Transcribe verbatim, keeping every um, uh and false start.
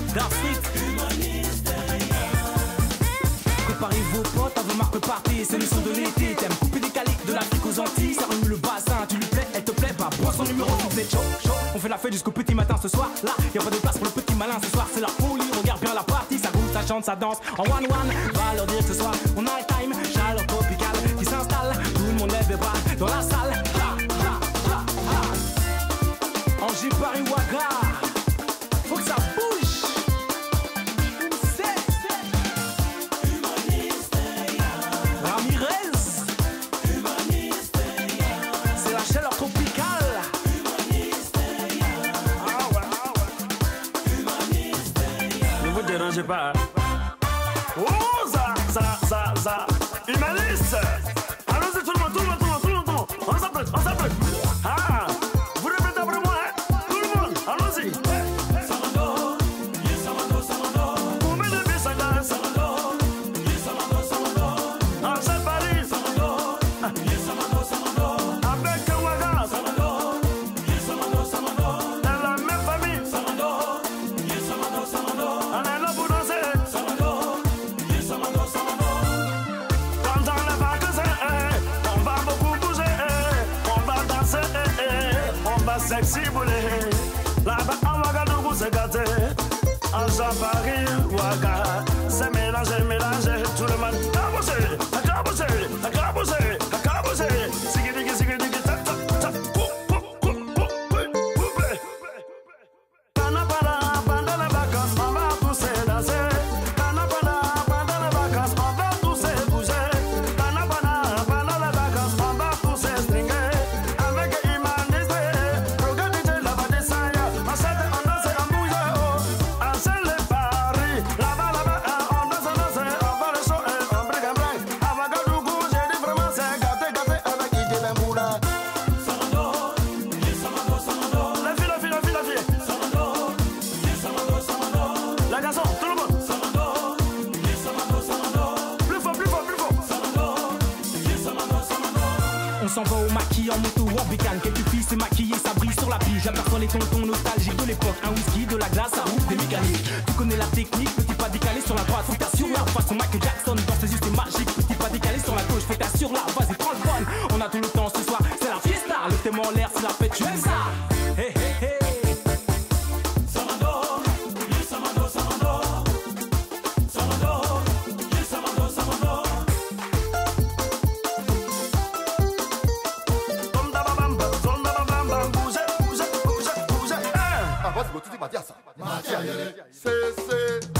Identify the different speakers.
Speaker 1: d'Afrique. Préparez vos potes à vos marques parties, c'est le son de l'été. T'aimes couper des caliques de l'Afrique aux Antilles. Ça remue le bassin, tu lui plais, elle te plaît pas. Bois son numéro, tu fais chaud, chaud. On fait la fête jusqu'au petit matin ce soir. Là, y'a pas de place pour le petit malin ce soir. C'est la folie, regarde bien la partie. Ça goûte, ça chante, ça danse en one one. Va leur dire que ce soir, on a le time. Chaleur tropicale qui s'installe. Tout le monde lève les bras dans la salle. Ha, ha, ha, ha. Angers, Paris, Ouaga. Faut que ça bouge. Ramirez. C'est la chaleur tropicale. Ah ouais, ah ouais.
Speaker 2: Ne vous dérangez pas. Oh, ça, ça, ça, ça. Humaniste. Allons-y tout le monde, tout le monde, tout le monde, tout le monde, tout le monde. On s'applaudit, on s'applaudit. Ah, vous répétez après moi, hein? Tout le monde, allons-y.
Speaker 3: Samando, yes Samando, Samando.
Speaker 2: Combien de billes ça gagne?
Speaker 3: Samando, yes Samando, Samando.
Speaker 2: Angers, Paris.
Speaker 3: Samando, yes Samando, Samando.
Speaker 2: Avec Ouaga.
Speaker 3: Samando, yes Samando, Samando.
Speaker 2: Dans la même famille.
Speaker 3: Samando, yes Samando, Samando.
Speaker 2: On est là pour danser.
Speaker 3: Samando, yes Samando, Samando.
Speaker 2: Pendant les vacances, eh, on va beaucoup bouger, eh, on va danser, eh, eh, on va sexy bouler. Là-bas à Ouagadougou c'est gâté, Angers, Paris, Ouaga, c'est mélangé, mélangé, tout le monde a bougé, a bougé, a bougé, a bougé, sigidigi, sigidigi, ta ta ta, pou pou pou pou pou pou. Pendant pendant pendant les vacances, on va tous danser. Pendant pendant pendant les vacances, on va tous bouger. Pendant pendant pendant les vacances, on va tous stringer. Avec Humaniste, regarde D J là-bas descendre. On s'aide, on danse, on bouge, oh. Angers, les Paris, là-bas, là-bas, on danse, on danse, on va le show, on break and break. À Ouagadougou, j'ai dit vraiment c'est gâté, gâté avec I D Bemboula.
Speaker 3: Samando, yes Samando, Samando.
Speaker 2: La fille, la fille, la fille, la fille.
Speaker 3: Samando, yes Samando, Samando.
Speaker 2: La garçon, tout le monde.
Speaker 3: Samando, yes Samando, Samando.
Speaker 2: Plus fort, plus fort, plus fort.
Speaker 3: Samando, yes Samando, Samando.
Speaker 1: On s'en va au maquis en moto ou en bécane. Quelques filles s'est maquillées, ça brille sur la pige. J'aperçois les tontons nostalgiques de l'époque. Un whisky, de la glace, ça roule des mécaniques. Tu connais la technique, petit pas décalé sur la droite. Faut t'assurer la façon Michael Jackson. Dans ses yeux c'est magique, petit pas décalé sur la gauche. Faut t'assurer là, vas-y prends le bon. On a tout le temps ce soir, c'est la fiesta. Le thème en l'air, c'est la fête, tu aimes ça? Hey hey hey.
Speaker 3: Samando, yes Samando, Samando. Samando, yes Samando, Samando.
Speaker 2: Zonda babamba, zonda babamba, bougez, bougez, bougez, bougez.
Speaker 4: Ah, vas-y, tu dis Mathias. Mathias, c'est, c'est.